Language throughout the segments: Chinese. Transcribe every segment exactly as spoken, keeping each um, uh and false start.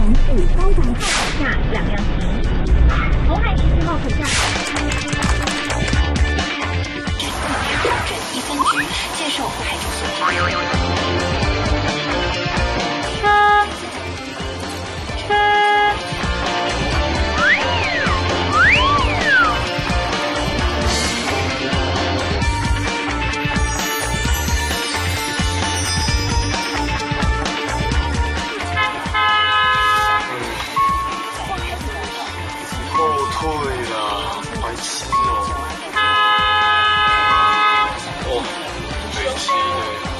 同与高档号牌价两样行。红海十四号牌价。 小镇一分局接受派出所调查。 后退啦，白痴哦！哦，北七的。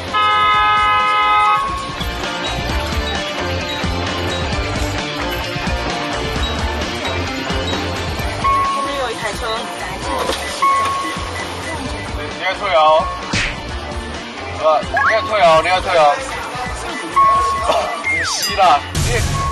后面有一台车。 你要退哦，啊，你要退哦，你要退哦。你吸啦，你。